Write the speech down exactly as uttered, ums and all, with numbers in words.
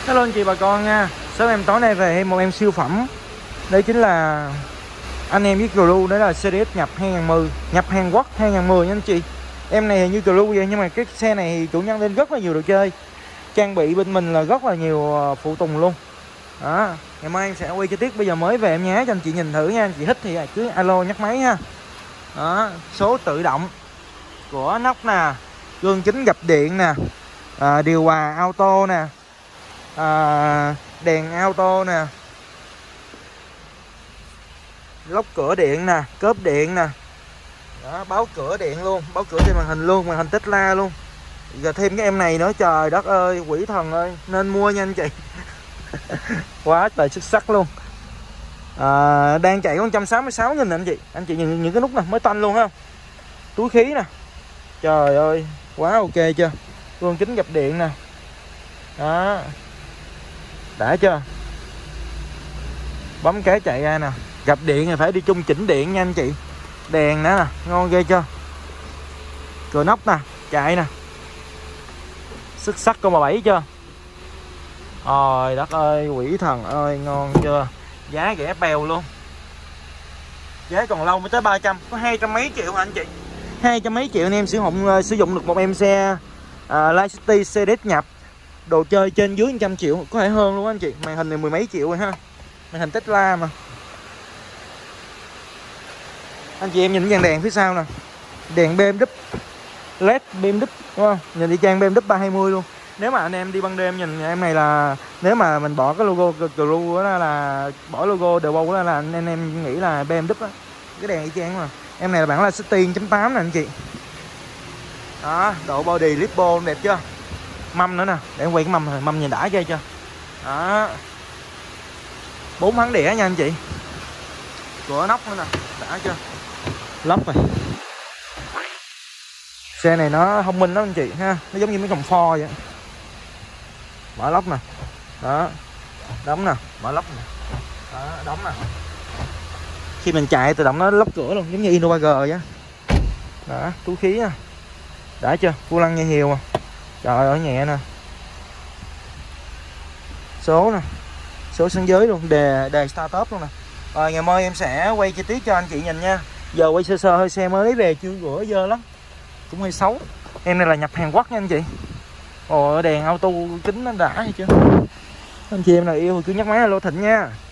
Hello anh chị bà con nha. Sớm em tối nay về một em siêu phẩm. Đây chính là anh em với Glu, đó là xê đê ét nhập hai không một không, nhập Hàn Quốc hai không một không nha anh chị. Em này hình như Glu vậy nhưng mà cái xe này thì chủ nhân lên rất là nhiều đồ chơi. Trang bị bên mình là rất là nhiều phụ tùng luôn. Đó, ngày mai em sẽ quay chi tiết, bây giờ mới về em nhé cho anh chị nhìn thử nha. Anh chị thích thì cứ alo nhắc máy ha. Đó, số tự động của nóc nè, gương kính gập điện nè, à, điều hòa auto nè, à, đèn auto nè, lốc cửa điện nè, cớp điện nè. Đó, báo cửa điện luôn, báo cửa trên màn hình luôn, màn hình Tesla luôn. Giờ thêm cái em này nữa, trời đất ơi, quỷ thần ơi, nên mua nha anh chị. Quá trời xuất sắc luôn. À, đang chạy một trăm sáu mươi sáu nghìn anh chị. Anh chị nhìn những cái nút này mới toanh luôn ha. Túi khí nè. Trời ơi, quá ok chưa? Gương kính gập điện nè. Đó. Đã chưa? Bấm cái chạy ra nè. Gập điện thì phải đi chung chỉnh điện nha anh chị. Đèn nữa nè, ngon ghê chưa? Cửa nóc nè, chạy nè. Xuất sắc con bà bảy chưa? Ôi đất ơi, quỷ thần ơi, ngon chưa? Giá rẻ bèo luôn. Giá còn lâu mới tới ba trăm, có hai trăm mấy triệu hả anh chị? Hai trăm mấy triệu anh em sử dụng sử dụng được một em xe uh, Light City xê đê ét nhập. Đồ chơi trên dưới một trăm triệu, có thể hơn luôn anh chị. Màn hình này mười mấy triệu rồi ha. Màn hình Tesla mà. Anh chị em nhìn dàn đèn phía sau nè. Đèn bê em vê led bê em vê đúng không? Nhìn đi trang bê em vê ba hai mươi luôn. Nếu mà anh em đi ban đêm nhìn em này là, nếu mà mình bỏ cái logo Glu đó là bỏ logo The Bow đó là anh, anh em nghĩ là bê em vê á. Cái đèn y chang mà. Em này là bản là City chấm tám nè anh chị. Đó, độ body lipo đẹp chưa? Mâm nữa nè, để em quay cái mâm này, mâm nhìn đã ghê chưa? Đó. Bốn hắn đĩa nha anh chị. Cửa nóc nữa nè, đã chưa? Lóc rồi. Xe này nó thông minh lắm anh chị ha, nó giống như mấy còng pho vậy. Mở lóc nè. Đó. Đóng nè, mở lóc nè. Đó, đóng nè. Khi mình chạy tự động nó lóc cửa luôn, giống như Innova G vậy. Đó, túi khí nè. Đã chưa? Vô lăng nhẹ nhiều mà. Trời ơi nhẹ nè. Số nè. Số sáng giới luôn, đề đề start top luôn nè. Rồi ngày mai em sẽ quay chi tiết cho anh chị nhìn nha. Giờ quay sơ sơ hơi xe mới lấy về chưa rửa dơ lắm. Cũng hơi xấu. Em này là nhập Hàn Quốc nha anh chị. Ồ, đèn auto kính nó đã hay chưa? Anh chị em nào yêu thì cứ nhắc máy alo Thịnh nha.